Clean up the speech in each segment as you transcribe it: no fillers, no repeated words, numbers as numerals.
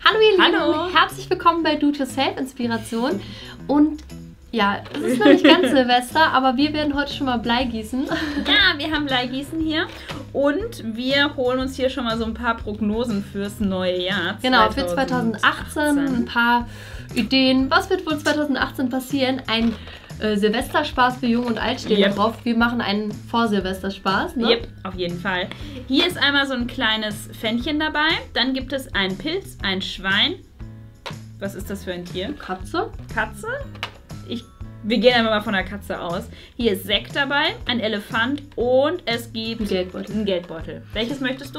Hallo ihr Lieben, Hallo. Herzlich willkommen bei Do-It-Yourself-Inspiration. Und ja, es ist noch nicht ganz Silvester, aber wir werden heute schon mal Blei gießen. Ja, wir haben Bleigießen hier und wir holen uns hier schon mal so ein paar Prognosen fürs neue Jahr. Genau, für 2018 ein paar Ideen. Was wird wohl 2018 passieren? Ein Silvesterspaß für Jung und Alt steht da drauf. Wir machen einen Vor-Silvesterspaß, ne? Yep, auf jeden Fall. Hier ist einmal so ein kleines Fännchen dabei. Dann gibt es einen Pilz, ein Schwein. Was ist das für ein Tier? Katze. Katze? Wir gehen einfach mal von der Katze aus. Hier ist Sekt dabei, ein Elefant und es gibt einen Geldbeutel. Welches möchtest du?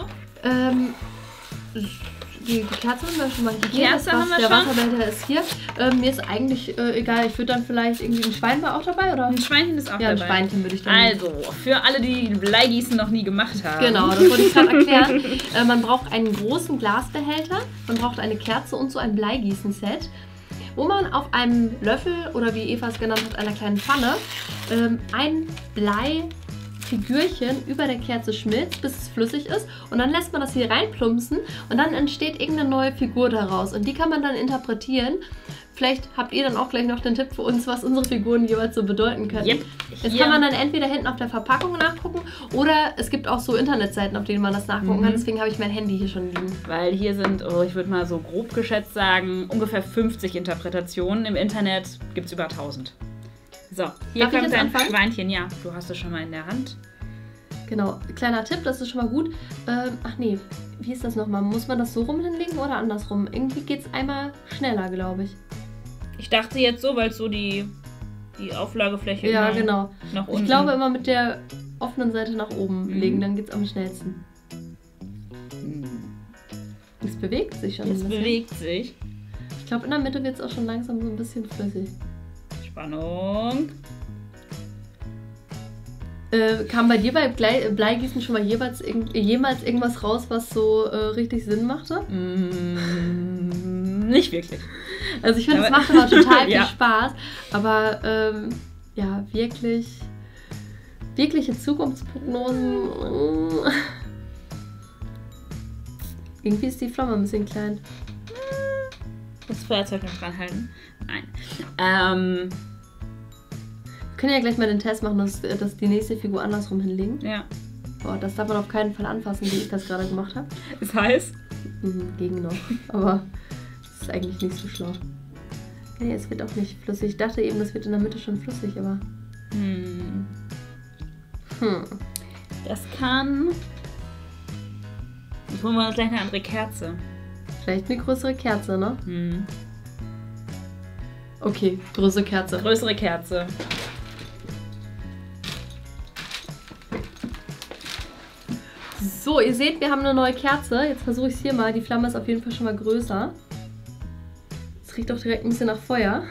Die Kerze haben wir schon mal. Die Kerze haben wir der schon. Wasserbehälter ist hier. Mir ist eigentlich egal. Ich würde dann vielleicht irgendwie ein Schwein war auch dabei, oder? Ein Schweinchen ist auch Ja, ein dabei. Schweinchen würde ich dann. Also, für alle, die Bleigießen noch nie gemacht haben. Genau, das wollte ich gerade erklären. Man braucht einen großen Glasbehälter, man braucht eine Kerze und so ein Bleigießen-Set, wo man auf einem Löffel oder wie Eva es genannt hat, einer kleinen Pfanne, ein Bleifigürchen über der Kerze schmilzt, bis es flüssig ist. Und dann lässt man das hier reinplumpsen und dann entsteht irgendeine neue Figur daraus. Und die kann man dann interpretieren. Vielleicht habt ihr dann auch gleich noch den Tipp für uns, was unsere Figuren jeweils so bedeuten können. Yep. Jetzt kann man dann entweder hinten auf der Verpackung nachgucken oder es gibt auch so Internetseiten, auf denen man das nachgucken kann. Deswegen habe ich mein Handy hier schon liegen. Weil hier sind, ich würde mal so grob geschätzt sagen, ungefähr 50 Interpretationen. Im Internet gibt es über 1000. So, hier kommt dein Schweinchen. Ja, du hast es schon mal in der Hand. Genau, kleiner Tipp, das ist schon mal gut. Ach nee, wie ist das nochmal? Muss man das so rum hinlegen oder andersrum? Irgendwie geht es einmal schneller, glaube ich. Ich dachte jetzt so, weil es so die Auflagefläche ja, genau. nach unten. Ich glaube immer mit der offenen Seite nach oben legen, dann geht es am schnellsten. Es bewegt sich schon. Es bewegt sich. Ich glaube, in der Mitte wird es auch schon langsam so ein bisschen flüssig. Spannung. Kam bei dir bei Bleigießen schon mal jemals irgendwas raus, was so richtig Sinn machte? Nicht wirklich. Also ich finde, es macht immer total viel Spaß, aber ja, wirkliche Zukunftsprognosen. Irgendwie ist die Flamme ein bisschen klein. Das Feuerzeug noch dran halten? Nein. Wir können ja gleich mal den Test machen, dass die nächste Figur andersrum hinlegen. Ja. Boah, das darf man auf keinen Fall anfassen, wie ich das gerade gemacht habe. Das heißt? Gegen noch. Aber das ist eigentlich nicht so schlau. Nee, es wird auch nicht flüssig. Ich dachte eben, das wird in der Mitte schon flüssig, aber... Das kann... Jetzt holen wir uns gleich eine andere Kerze. Vielleicht eine größere Kerze, ne? Okay, größere Kerze. Größere Kerze. So, ihr seht, wir haben eine neue Kerze. Jetzt versuche ich es hier mal. Die Flamme ist auf jeden Fall schon mal größer. Es riecht auch direkt ein bisschen nach Feuer.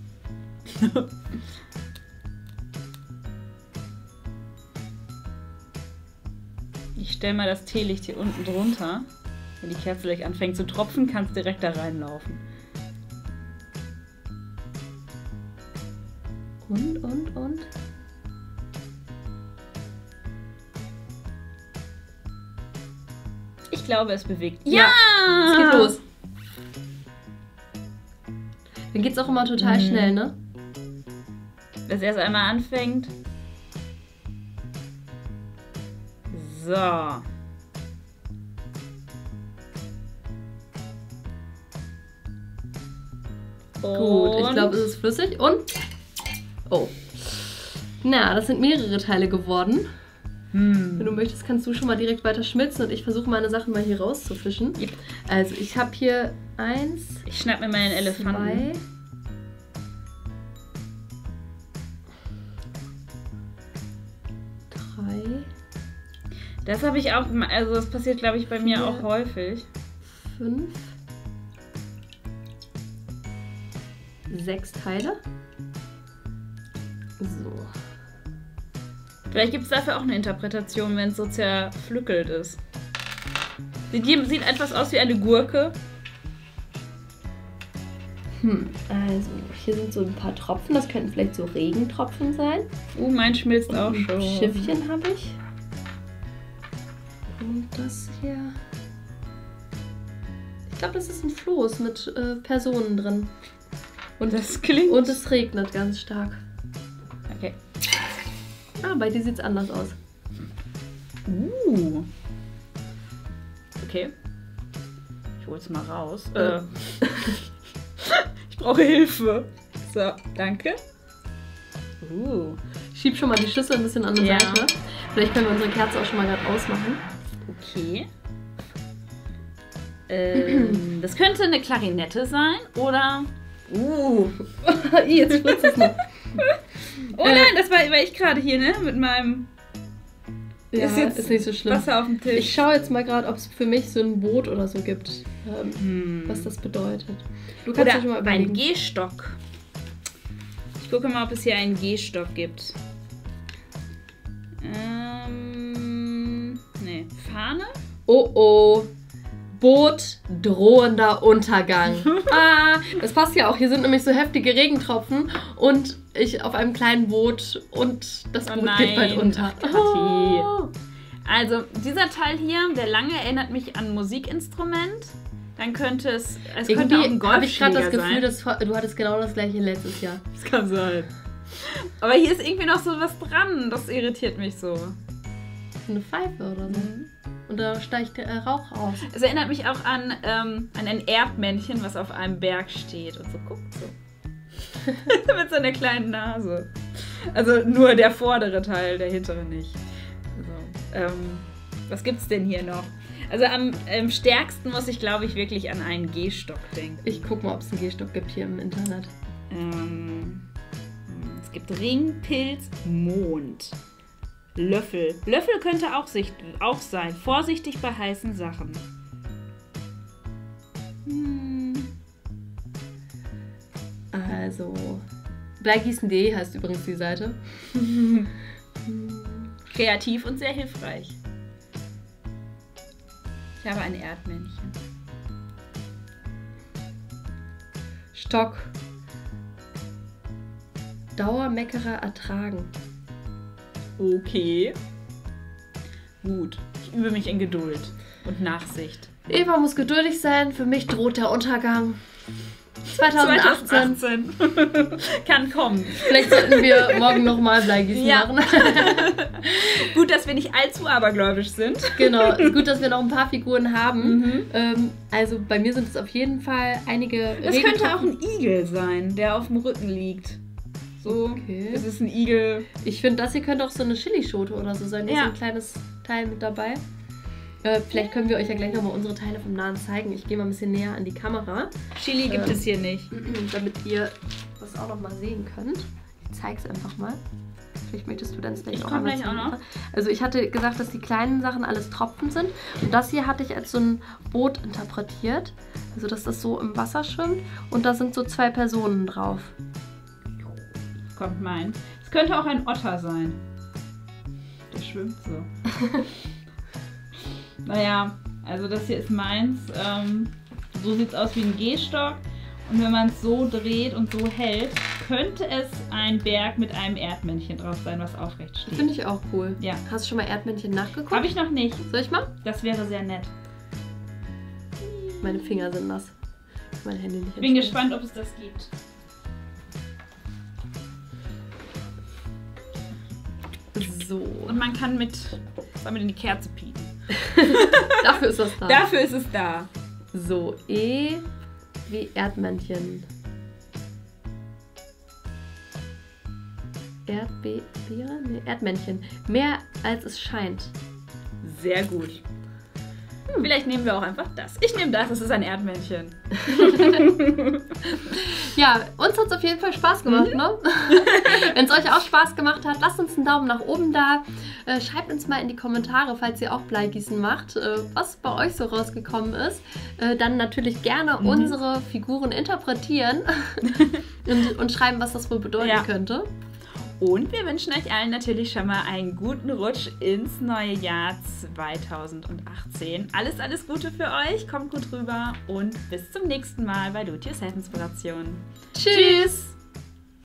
Ich stelle mal das Teelicht hier unten drunter. Wenn die Kerze gleich anfängt zu tropfen, kannst du direkt da reinlaufen. Und? Ich glaube, es bewegt. Ja! Es geht los. Dann geht es auch immer total schnell, ne? Wenn es erst einmal anfängt. So. Gut, ich glaube, es ist flüssig und... Oh. Na, das sind mehrere Teile geworden. Wenn du möchtest, kannst du schon mal direkt weiter schmilzen und ich versuche meine Sachen mal hier rauszufischen. Yep. Also, ich habe hier 1. Ich schnapp mir meinen Elefanten. 2. 3. Das habe ich auch, also das passiert, glaube ich, bei mir auch häufig. 5. 6 Teile. So. Vielleicht gibt es dafür auch eine Interpretation, wenn es so zerpflückelt ist. Sieht etwas aus wie eine Gurke. Also, hier sind so ein paar Tropfen. Das könnten vielleicht so Regentropfen sein. Mein schmilzt auch schon. Ein Schiffchen habe ich. Und das hier. Ich glaube, das ist ein Floß mit Personen drin. Und das klingt... Und es regnet ganz stark. Okay. Ah, bei dir sieht es anders aus. Okay. Ich hol's mal raus. Ich brauche Hilfe. So, danke. Ich schieb schon mal die Schüssel ein bisschen an die Seite. Vielleicht können wir unsere Kerze auch schon mal gerade ausmachen. Okay. Das könnte eine Klarinette sein oder... Jetzt spritzt es noch. Oh nein, das war ich gerade hier, ne? Mit meinem... Ja, ist nicht so schlimm. Wasser auf dem Tisch. Ich schaue jetzt mal gerade, ob es für mich so ein Boot oder so gibt, was das bedeutet. Du kannst ja schon mal überlegen. Ein Gehstock. Ich gucke mal, ob es hier einen Gehstock gibt. Nee. Fahne? Oh. Boot, drohender Untergang. Das passt ja auch. Hier sind nämlich so heftige Regentropfen und ich auf einem kleinen Boot und das Boot geht bald unter. Also, dieser Teil hier, der lange, erinnert mich an ein Musikinstrument. Dann könnte es könnte auch ein Golfschläger sein. Habe ich gerade das Gefühl, du hattest genau das gleiche letztes Jahr. Das kann sein. Aber hier ist irgendwie noch so was dran. Das irritiert mich so. Eine Pfeife oder so. Und da steigt der Rauch aus. Es erinnert mich auch an ein Erdmännchen, was auf einem Berg steht und so guckt so. Mit so einer kleinen Nase. Also nur der vordere Teil, der hintere nicht. So. Was gibt's denn hier noch? Also am stärksten muss ich, glaube ich, wirklich an einen Gehstock denken. Ich guck mal, ob es einen Gehstock gibt hier im Internet. Es gibt Ring, Pilz, Mond. Löffel. Löffel könnte auch sein. Vorsichtig bei heißen Sachen. Also, bleigießen.de heißt übrigens die Seite. Kreativ und sehr hilfreich. Ich habe ein Erdmännchen. Stock. Dauermeckerer ertragen. Okay. Gut. Ich übe mich in Geduld und Nachsicht. Eva muss geduldig sein. Für mich droht der Untergang. 2018. Kann kommen. Vielleicht sollten wir morgen nochmal Bleigießen machen. Gut, dass wir nicht allzu abergläubisch sind. Genau. Gut, dass wir noch ein paar Figuren haben. Also bei mir sind es auf jeden Fall einige... Das könnte auch ein Igel sein, der auf dem Rücken liegt. So, okay. Es ist ein Igel. Ich finde, das hier könnte auch so eine Chilischote oder so sein. Da ist ein kleines Teil mit dabei. Vielleicht können wir euch ja gleich nochmal unsere Teile vom Nahen zeigen. Ich gehe mal ein bisschen näher an die Kamera. Chili gibt es hier nicht. Damit ihr das auch nochmal sehen könnt. Ich zeige es einfach mal. Vielleicht möchtest du dann gleich auch einmal zeigen. Auch noch. Also ich hatte gesagt, dass die kleinen Sachen alles Tropfen sind. Und das hier hatte ich als so ein Boot interpretiert. Also dass das so im Wasser schwimmt. Und da sind so 2 Personen drauf. Kommt meins. Es könnte auch ein Otter sein. Der schwimmt so. Naja, also das hier ist meins. So sieht es aus wie ein Gehstock. Und wenn man es so dreht und so hält, könnte es ein Berg mit einem Erdmännchen drauf sein, was aufrecht steht. Finde ich auch cool. Ja. Hast du schon mal Erdmännchen nachgeguckt? Habe ich noch nicht. Soll ich mal? Das wäre sehr nett. Meine Finger sind nass. Mein Handy nicht. Ich bin gespannt, ob es das gibt. So. Und man kann mit, damit in die Kerze pieken. Dafür ist das da. Dafür ist es da. So, E wie Erdmännchen. Erdbeere? Nee, Erdmännchen. Mehr als es scheint. Sehr gut. Vielleicht nehmen wir auch einfach das. Ich nehme das ist ein Erdmännchen. Ja, uns hat es auf jeden Fall Spaß gemacht, ne? Wenn es euch auch Spaß gemacht hat, lasst uns einen Daumen nach oben da. Schreibt uns mal in die Kommentare, falls ihr auch Bleigießen macht, was bei euch so rausgekommen ist. Dann natürlich gerne unsere Figuren interpretieren und schreiben, was das wohl bedeuten könnte. Und wir wünschen euch allen natürlich schon mal einen guten Rutsch ins neue Jahr 2018. Alles Gute für euch, kommt gut rüber und bis zum nächsten Mal bei Do-It-Yourself Inspiration. Tschüss!